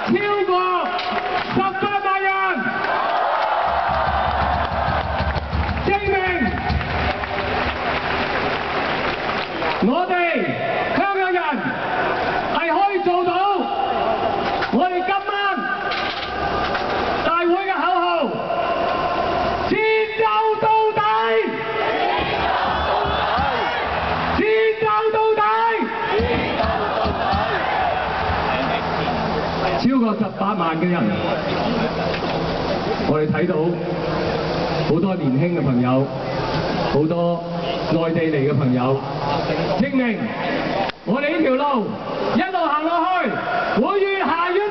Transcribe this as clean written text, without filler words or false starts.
超過18萬人，證明我哋香港人係可以做到我哋今晚大會嘅口號：戰鬥到底！戰鬥到底！超過18萬嘅人，我哋睇到好多年輕嘅朋友，好多內地嚟嘅朋友，證明我哋呢條路一路行落去，會越行越